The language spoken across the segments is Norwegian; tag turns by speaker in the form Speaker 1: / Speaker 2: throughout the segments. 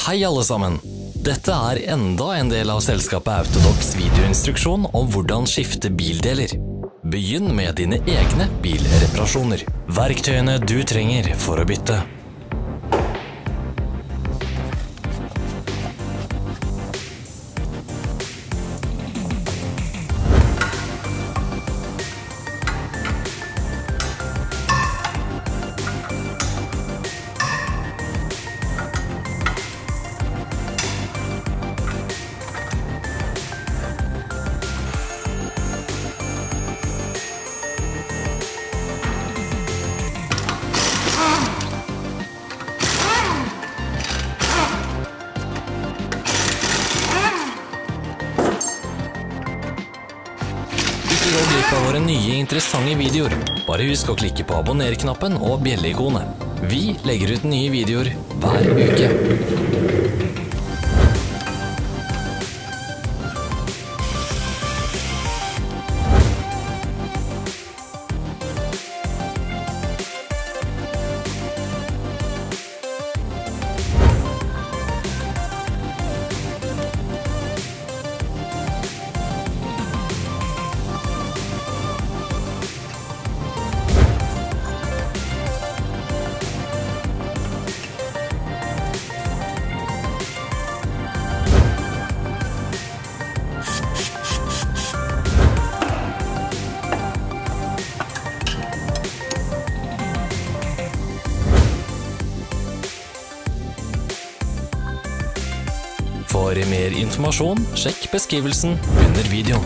Speaker 1: Hei alle sammen! Dette er enda en del av selskapet Autodox videoinstruksjon om hvordan skifte bildeler. Begynn med dine egne bilreparasjoner. Verktøyene du trenger for å bytte. Ikke gå glipp av våre nye interessante videoer. Bare husk å klikke på abonner-knappen og bjelle-ikonet. Vi legger ut nye videoer hver uke. For mer informasjon, sjekk beskrivelsen under videoen.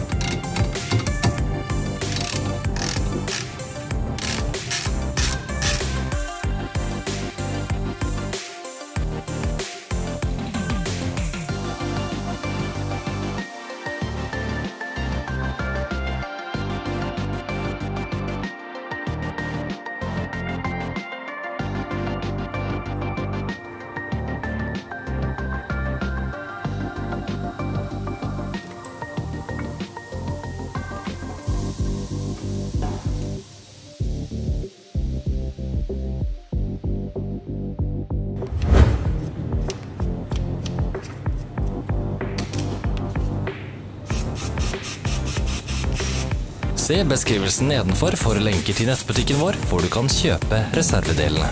Speaker 1: Se beskrivelsen nedenfor for lenker til nettbutikken vår, hvor du kan kjøpe reservedelene.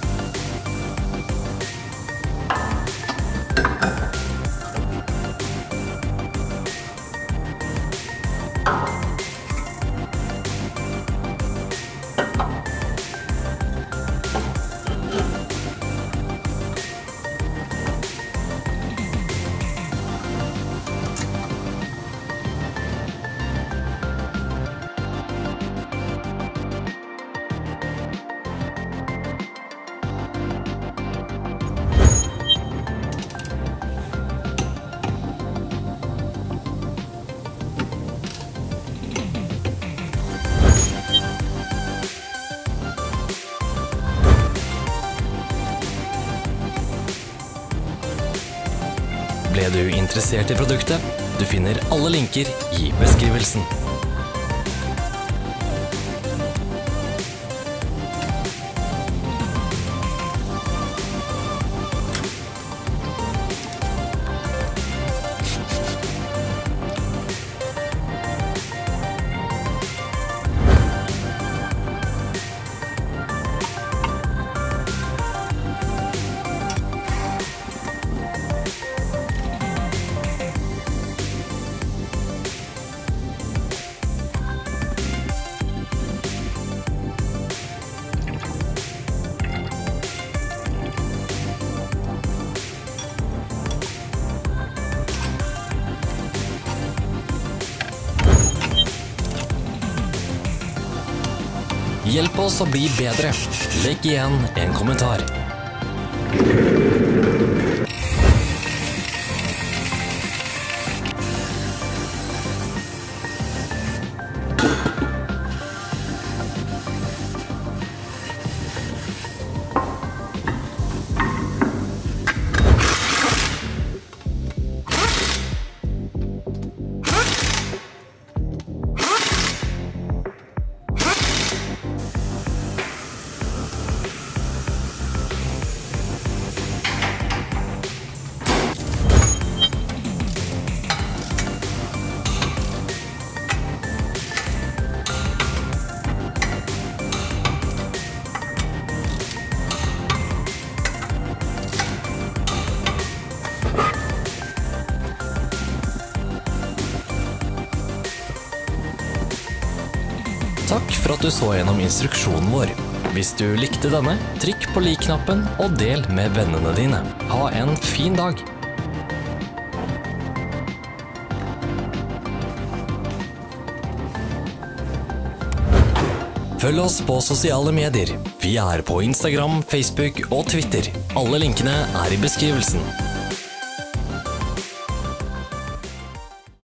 Speaker 1: Ble du interessert i produktet? Du finner alle linker i beskrivelsen. Hjelp oss å bli bedre. Legg igjen en kommentar. Takk for at du så gjennom instruksjonen vår. Hvis du likte denne, trykk på like-knappen og del med vennene dine. Ha en fin dag! Følg oss på sosiale medier. Vi er på Instagram, Facebook og Twitter. Alle linkene er i beskrivelsen.